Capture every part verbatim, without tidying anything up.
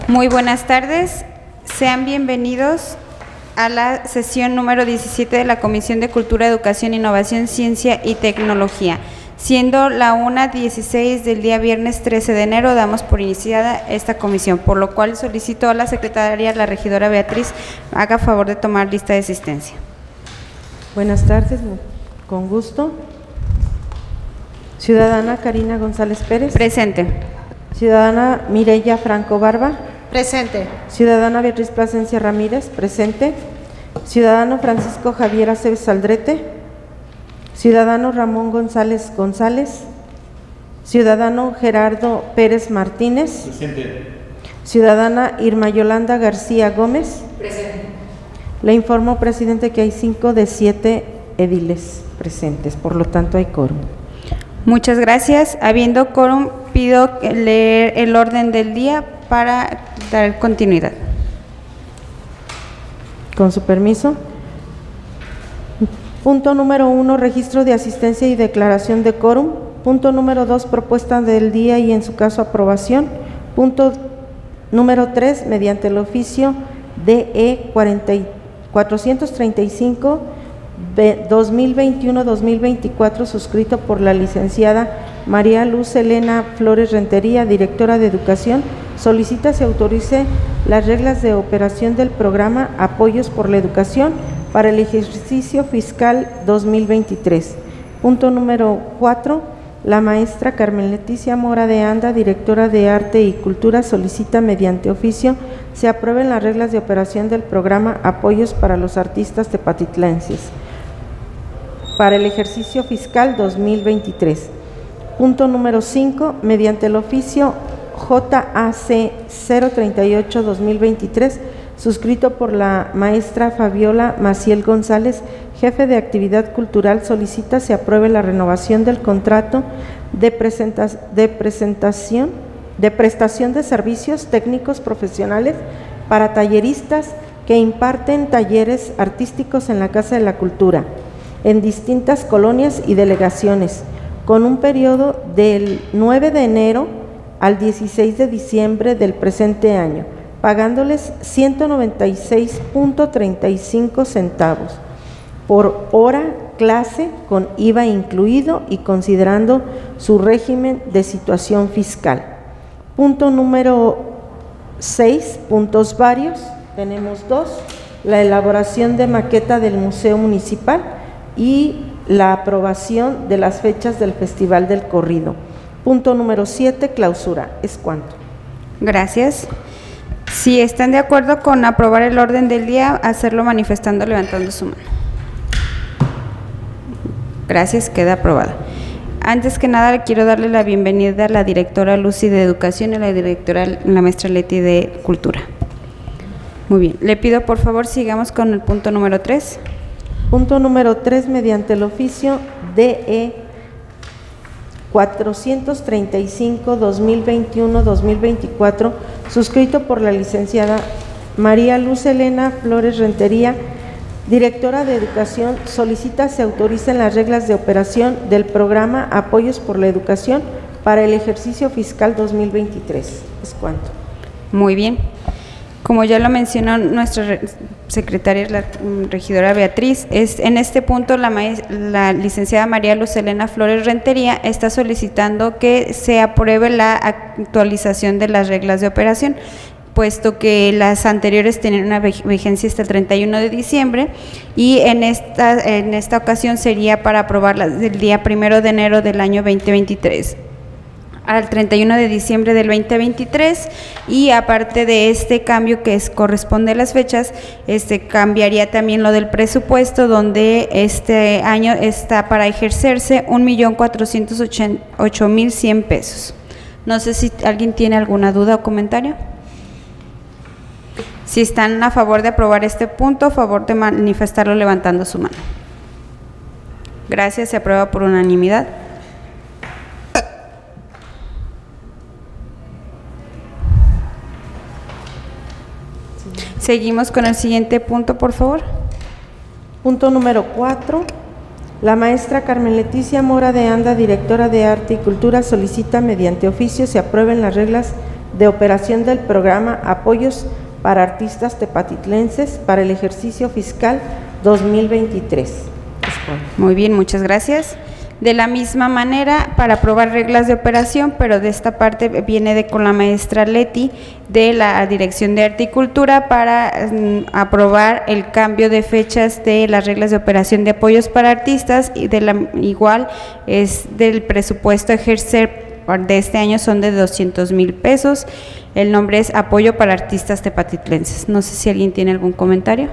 Muy buenas tardes, sean bienvenidos a la sesión número diecisiete de la Comisión de Cultura, Educación, Innovación, Ciencia y Tecnología. Siendo la una dieciséis del día viernes trece de enero, damos por iniciada esta comisión, por lo cual solicito a la secretaria, la regidora Beatriz, haga favor de tomar lista de asistencia. Buenas tardes, con gusto. Ciudadana Karina González Pérez. Presente. Ciudadana Mireya Franco Barba. Presente. Ciudadana Beatriz Plasencia Ramírez. Presente. Ciudadano Francisco Javier Aceves Aldrete. Ciudadano Ramón González González. Ciudadano Gerardo Pérez Martínez. Presente. Ciudadana Irma Yolanda García Gómez. Presente. Le informo, presidente, que hay cinco de siete ediles presentes, por lo tanto hay quórum. Muchas gracias. Habiendo quórum, pido leer el orden del día para dar continuidad. Con su permiso. Punto número uno, registro de asistencia y declaración de quórum. Punto número dos, propuesta del día y en su caso aprobación. Punto número tres, mediante el oficio D E cuatrocientos treinta y cinco dos mil veintiuno dos mil veinticuatro, suscrito por la licenciada María Luz Elena Flores Rentería, directora de Educación, solicita se autorice las reglas de operación del programa Apoyos por la Educación para el ejercicio fiscal dos mil veintitrés. Punto número cuatro, la maestra Carmen Leticia Mora de Anda, directora de Arte y Cultura, solicita mediante oficio se aprueben las reglas de operación del programa Apoyos para los Artistas Tepatitlenses para el ejercicio fiscal dos mil veintitrés. Punto número cinco, mediante el oficio J A C cero treinta y ocho dos mil veintitrés, suscrito por la maestra Fabiola Maciel González, jefe de actividad cultural, solicita se apruebe la renovación del contrato de, presenta de presentación de prestación de servicios técnicos profesionales para talleristas que imparten talleres artísticos en la Casa de la Cultura, en distintas colonias y delegaciones, con un periodo del nueve de enero al dieciséis de diciembre del presente año, pagándoles ciento noventa y seis punto treinta y cinco centavos por hora clase con I V A incluido y considerando su régimen de situación fiscal. Punto número seis, puntos varios, tenemos dos, la elaboración de maqueta del Museo Municipal y la aprobación de las fechas del Festival del Corrido. Punto número siete, clausura. ¿Es cuánto? Gracias. Si están de acuerdo con aprobar el orden del día, hacerlo manifestando levantando su mano. Gracias, queda aprobada. Antes que nada, quiero darle la bienvenida a la directora Lucy de Educación y a la directora, la maestra Leti de Cultura. Muy bien, le pido por favor sigamos con el punto número tres. Punto número tres, mediante el oficio D E cuatrocientos treinta y cinco dos mil veintiuno dos mil veinticuatro, suscrito por la licenciada María Luz Elena Flores Rentería, directora de Educación, solicita se autoricen las reglas de operación del programa Apoyos por la Educación para el ejercicio fiscal dos mil veintitrés. ¿Es cuánto? Muy bien. Como ya lo mencionó nuestra secretaria, la regidora Beatriz, es, en este punto la, la licenciada María Luz Elena Flores Rentería está solicitando que se apruebe la actualización de las reglas de operación, puesto que las anteriores tienen una vigencia hasta el treinta y uno de diciembre y en esta, en esta ocasión sería para aprobarlas del día primero de enero del año veinte veintitrés al treinta y uno de diciembre del veinte veintitrés, y aparte de este cambio que es, corresponde a las fechas, este cambiaría también lo del presupuesto, donde este año está para ejercerse un millón cuatrocientos ocho mil cien pesos. No sé si alguien tiene alguna duda o comentario. Si están a favor de aprobar este punto, a favor de manifestarlo levantando su mano. Gracias, se aprueba por unanimidad. Seguimos con el siguiente punto, por favor. Punto número cuatro. La maestra Carmen Leticia Mora de Anda, directora de Arte y Cultura, solicita mediante oficio se aprueben las reglas de operación del programa Apoyos para Artistas Tepatitlenses para el ejercicio fiscal dos mil veintitrés. Muy bien, muchas gracias. De la misma manera, para aprobar reglas de operación, pero de esta parte viene de con la maestra Leti de la Dirección de Arte y Cultura para mm, aprobar el cambio de fechas de las reglas de operación de apoyos para artistas y de la igual es del presupuesto a ejercer de este año son de doscientos mil pesos. El nombre es Apoyo para Artistas Tepatitlenses. No sé si alguien tiene algún comentario.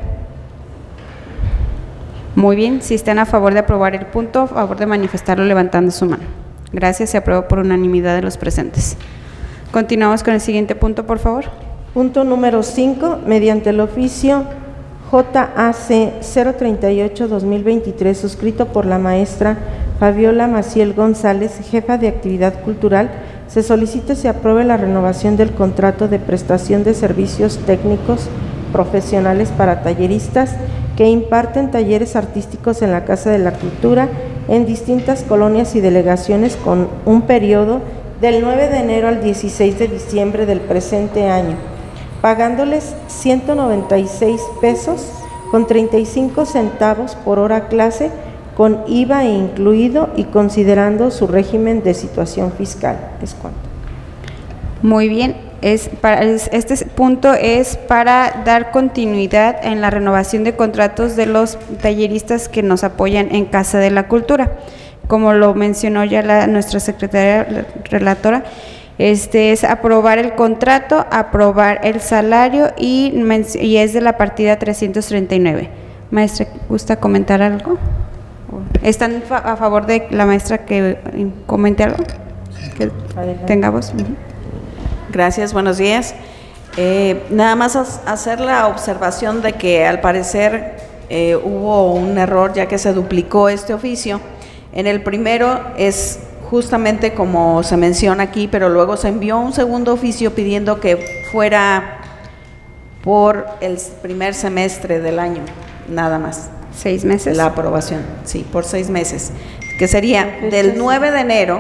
Muy bien, si están a favor de aprobar el punto, a favor de manifestarlo levantando su mano. Gracias, se aprobó por unanimidad de los presentes. Continuamos con el siguiente punto, por favor. Punto número cinco, mediante el oficio J A C cero treinta y ocho guión dos mil veintitrés, suscrito por la maestra Fabiola Maciel González, jefa de actividad cultural, se solicita se apruebe la renovación del contrato de prestación de servicios técnicos profesionales para talleristas que imparten talleres artísticos en la Casa de la Cultura en distintas colonias y delegaciones con un periodo del nueve de enero al dieciséis de diciembre del presente año, pagándoles ciento noventa y seis pesos con treinta y cinco centavos por hora clase con I V A incluido y considerando su régimen de situación fiscal. ¿Es cuánto? Muy bien. Es para, es, este punto es para dar continuidad en la renovación de contratos de los talleristas que nos apoyan en Casa de la Cultura. Como lo mencionó ya la, nuestra secretaria relatora, este es aprobar el contrato, aprobar el salario y, y es de la partida trescientos treinta y nueve. Maestra, ¿gusta comentar algo? ¿Están a favor de la maestra que comente algo? Que tenga voz. Uh-huh. Gracias, buenos días. Eh, nada más hacer la observación de que al parecer eh, hubo un error ya que se duplicó este oficio. En el primero es justamente como se menciona aquí, pero luego se envió un segundo oficio pidiendo que fuera por el primer semestre del año, nada más. ¿Seis meses? La aprobación, sí, por seis meses, que sería del nueve de enero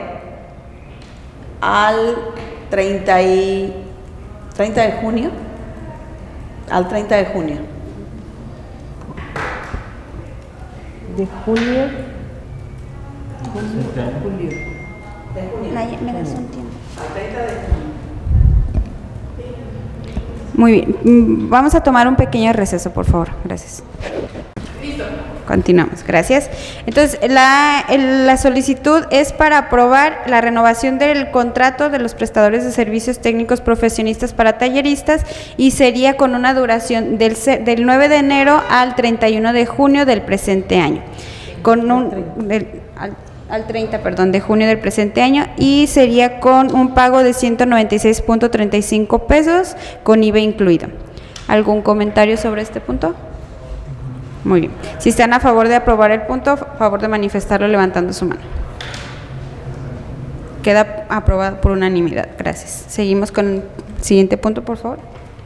al treinta y, treinta de junio, al treinta de junio. De junio. Julio. De junio. Me das un tiempo. Al treinta de junio. Muy bien, vamos a tomar un pequeño receso, por favor. Gracias. Listo. Continuamos, gracias. Entonces, la, el, la solicitud es para aprobar la renovación del contrato de los prestadores de servicios técnicos profesionistas para talleristas y sería con una duración del, del nueve de enero al treinta y uno de junio del presente año. Con un, del, al, al treinta, perdón, de junio del presente año y sería con un pago de ciento noventa y seis punto treinta y cinco pesos con I V A incluido. ¿Algún comentario sobre este punto? Muy bien. Si están a favor de aprobar el punto, a favor de manifestarlo levantando su mano. Queda aprobado por unanimidad. Gracias. Seguimos con el siguiente punto, por favor.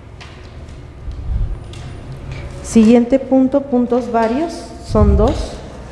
Siguiente punto, puntos varios, son dos.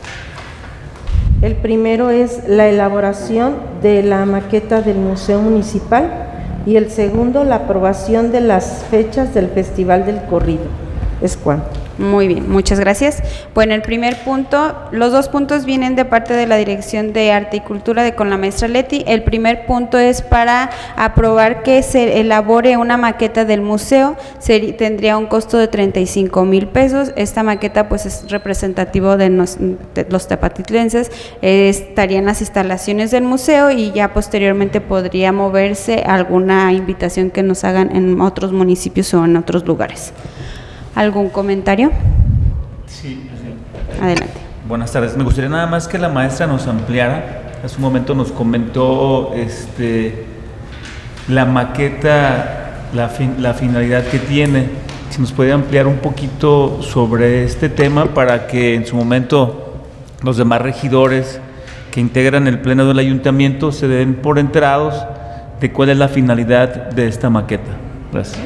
El primero es la elaboración de la maqueta del Museo Municipal y el segundo, la aprobación de las fechas del Festival del Corrido. ¿Es cuánto? Muy bien, muchas gracias. Bueno, el primer punto, los dos puntos vienen de parte de la Dirección de Arte y Cultura de con la maestra Leti. El primer punto es para aprobar que se elabore una maqueta del museo, Sería, tendría un costo de treinta y cinco mil pesos. Esta maqueta pues es representativo de, nos, de los tepatitlenses, eh, estarían las instalaciones del museo y ya posteriormente podría moverse alguna invitación que nos hagan en otros municipios o en otros lugares. ¿Algún comentario? Sí, sí. Adelante. Buenas tardes. Me gustaría nada más que la maestra nos ampliara. Hace un momento nos comentó este, la maqueta, la, fin, la finalidad que tiene. Si nos puede ampliar un poquito sobre este tema para que en su momento los demás regidores que integran el pleno del ayuntamiento se den por enterados de cuál es la finalidad de esta maqueta. Gracias.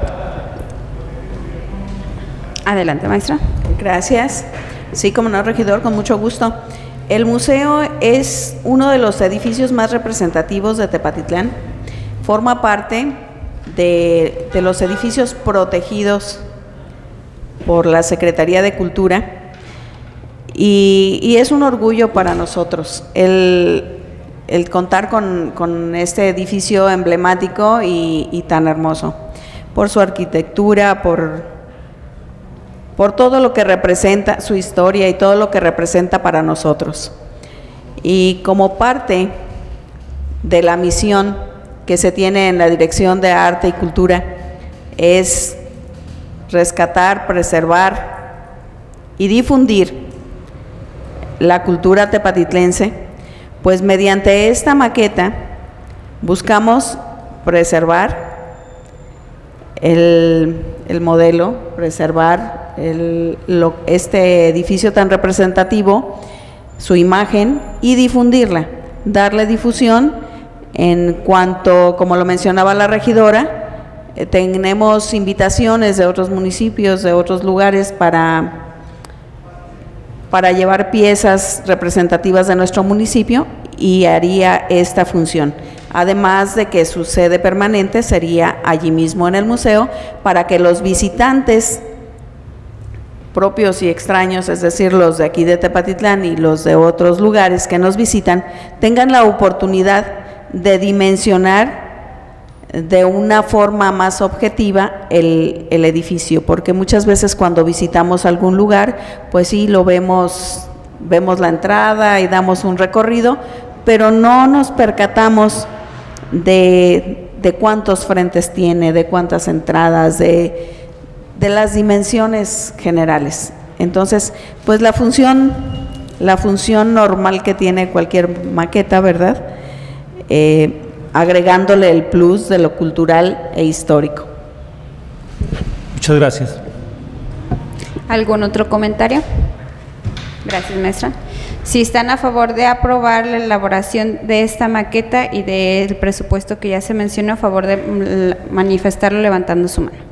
Adelante, maestra. Gracias. Sí, como no, regidor, con mucho gusto. El museo es uno de los edificios más representativos de Tepatitlán. Forma parte de, de los edificios protegidos por la Secretaría de Cultura, y, y es un orgullo para nosotros el, el contar con, con este edificio emblemático y, y tan hermoso, por su arquitectura, por, por todo lo que representa, su historia y todo lo que representa para nosotros. Y como parte de la misión que se tiene en la Dirección de Arte y Cultura es rescatar, preservar y difundir la cultura tepatitlense, pues mediante esta maqueta buscamos preservar el, el modelo, preservar el, lo, este edificio tan representativo, su imagen, y difundirla, darle difusión en cuanto, como lo mencionaba la regidora, eh, tenemos invitaciones de otros municipios, de otros lugares para, para llevar piezas representativas de nuestro municipio, y haría esta función. Además de que su sede permanente sería allí mismo en el museo, para que los visitantes propios y extraños, es decir, los de aquí de Tepatitlán y los de otros lugares que nos visitan, tengan la oportunidad de dimensionar de una forma más objetiva el, el edificio, porque muchas veces cuando visitamos algún lugar, pues sí, lo vemos, vemos la entrada y damos un recorrido, pero no nos percatamos de, de cuántos frentes tiene, de cuántas entradas, de, de las dimensiones generales. Entonces, pues la función, la función normal que tiene cualquier maqueta, ¿verdad?, Eh, agregándole el plus de lo cultural e histórico. Muchas gracias. ¿Algún otro comentario? Gracias, maestra. Si están a favor de aprobar la elaboración de esta maqueta y del presupuesto que ya se mencionó, a favor de manifestarlo levantando su mano.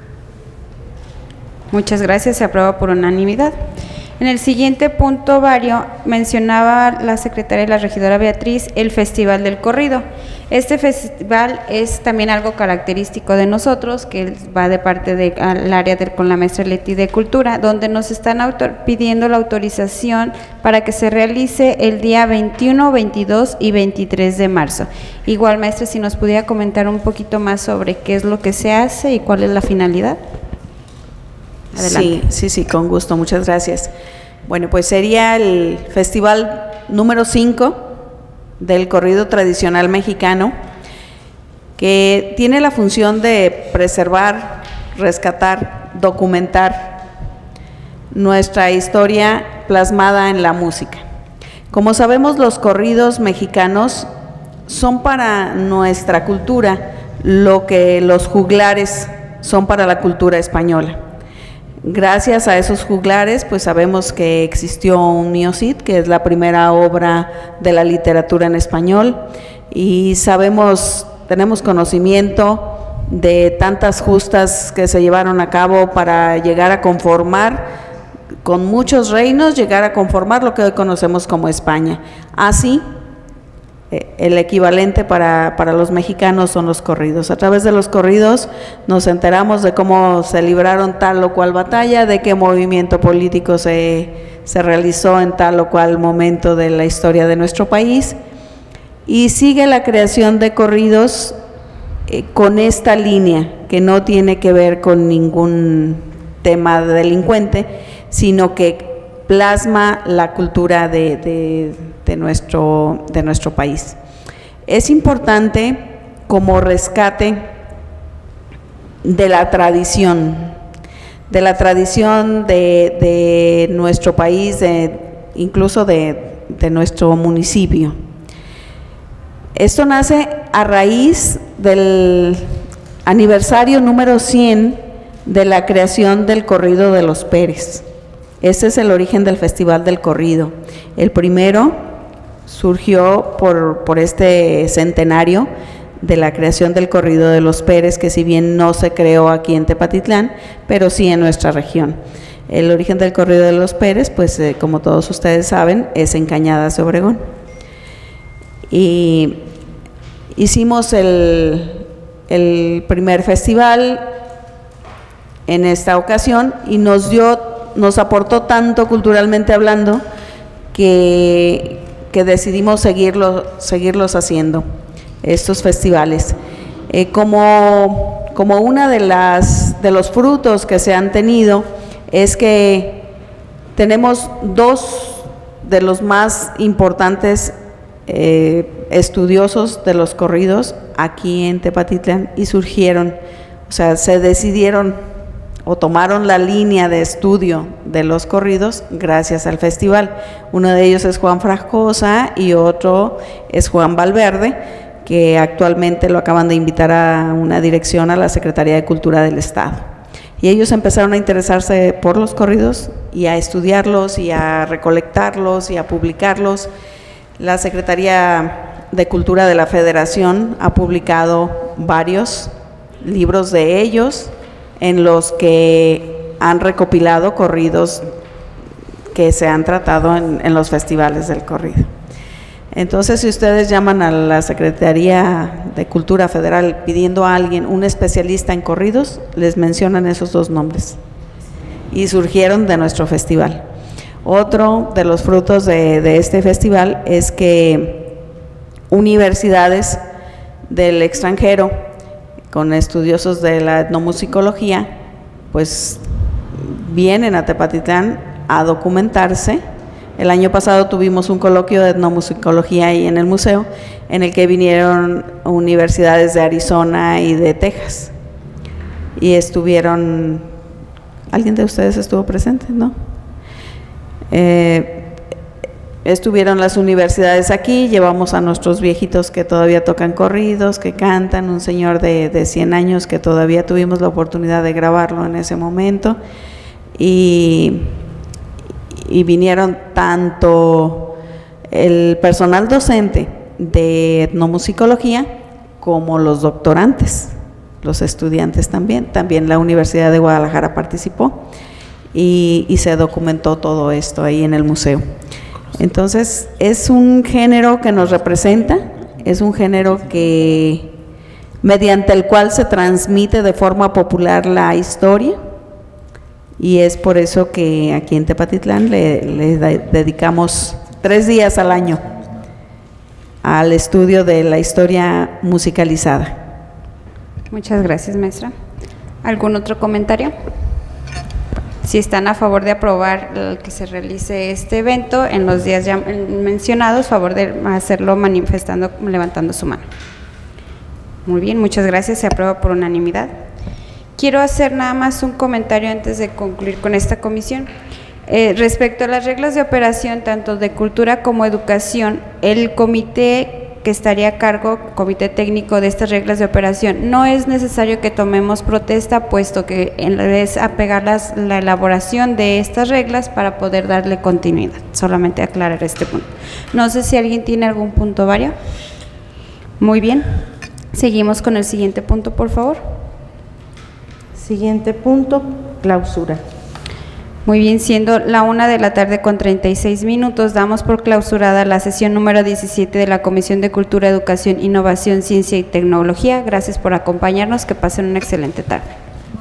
Muchas gracias, se aprueba por unanimidad. En el siguiente punto, Vario, mencionaba la secretaria y la regidora Beatriz el Festival del Corrido. Este festival es también algo característico de nosotros, que va de parte del área de, con la maestra Leti de Cultura, donde nos están autor, pidiendo la autorización para que se realice el día veintiuno, veintidós y veintitrés de marzo. Igual, maestra, si nos pudiera comentar un poquito más sobre qué es lo que se hace y cuál es la finalidad. Adelante. Sí, sí, sí, con gusto, muchas gracias. Bueno, pues sería el festival número cinco del corrido tradicional mexicano, que tiene la función de preservar, rescatar, documentar nuestra historia plasmada en la música. Como sabemos, los corridos mexicanos son para nuestra cultura lo que los juglares son para la cultura española. Gracias a esos juglares, pues sabemos que existió un Mío Cid, que es la primera obra de la literatura en español, y sabemos, tenemos conocimiento de tantas justas que se llevaron a cabo para llegar a conformar, con muchos reinos, llegar a conformar lo que hoy conocemos como España. Así, el equivalente para, para los mexicanos son los corridos. A través de los corridos nos enteramos de cómo se libraron tal o cual batalla, de qué movimiento político se, se realizó en tal o cual momento de la historia de nuestro país, y sigue la creación de corridos eh, con esta línea que no tiene que ver con ningún tema delincuente, sino que plasma la cultura de, de, de, nuestro, de nuestro país. Es importante como rescate de la tradición, de la tradición de, de nuestro país, de, incluso de, de nuestro municipio. Esto nace a raíz del aniversario número cien de la creación del corrido de los Pérez. Ese es el origen del Festival del Corrido. El primero surgió por, por este centenario de la creación del corrido de los Pérez, que si bien no se creó aquí en Tepatitlán, pero sí en nuestra región. El origen del corrido de los Pérez, pues eh, como todos ustedes saben, es en Cañadas de Obregón. Y hicimos el, el primer festival en esta ocasión y nos dio, nos aportó tanto culturalmente hablando que, que decidimos seguirlo, seguirlos haciendo, estos festivales. Eh, como, como una de las de los frutos que se han tenido es que tenemos dos de los más importantes eh, estudiosos de los corridos aquí en Tepatitlán y surgieron, o sea, se decidieron o tomaron la línea de estudio de los corridos gracias al festival. Uno de ellos es Juan Frascosa y otro es Juan Valverde, que actualmente lo acaban de invitar a una dirección a la Secretaría de Cultura del Estado. Y ellos empezaron a interesarse por los corridos y a estudiarlos y a recolectarlos y a publicarlos. La Secretaría de Cultura de la Federación ha publicado varios libros de ellos en los que han recopilado corridos que se han tratado en, en los festivales del corrido. Entonces, si ustedes llaman a la Secretaría de Cultura Federal pidiendo a alguien, un especialista en corridos, les mencionan esos dos nombres y surgieron de nuestro festival. Otro de los frutos de, de este festival es que universidades del extranjero con estudiosos de la etnomusicología, pues vienen a Tepatitlán a documentarse. El año pasado tuvimos un coloquio de etnomusicología ahí en el museo, en el que vinieron universidades de Arizona y de Texas. Y estuvieron, ¿alguien de ustedes estuvo presente? ¿No? Eh, estuvieron las universidades aquí, llevamos a nuestros viejitos que todavía tocan corridos, que cantan, un señor de, de cien años que todavía tuvimos la oportunidad de grabarlo en ese momento, y, y vinieron tanto el personal docente de etnomusicología como los doctorantes, los estudiantes también, también la Universidad de Guadalajara participó y, y se documentó todo esto ahí en el museo. Entonces, es un género que nos representa, es un género que mediante el cual se transmite de forma popular la historia, y es por eso que aquí en Tepatitlán le, le dedicamos tres días al año al estudio de la historia musicalizada. Muchas gracias, maestra. ¿Algún otro comentario? Si están a favor de aprobar el que se realice este evento en los días ya mencionados, favor de hacerlo manifestando, levantando su mano. Muy bien, muchas gracias, se aprueba por unanimidad. Quiero hacer nada más un comentario antes de concluir con esta comisión. Eh, respecto a las reglas de operación, tanto de cultura como educación, el comité que estaría a cargo, comité técnico de estas reglas de operación, no es necesario que tomemos protesta, puesto que es apegar las, la elaboración de estas reglas para poder darle continuidad. Solamente aclarar este punto. No sé si alguien tiene algún punto, Varia. Muy bien. Seguimos con el siguiente punto, por favor. Siguiente punto, clausura. Muy bien, siendo la una de la tarde con treinta y seis minutos, damos por clausurada la sesión número diecisiete de la Comisión de Cultura, Educación, Innovación, Ciencia y Tecnología. Gracias por acompañarnos, que pasen una excelente tarde.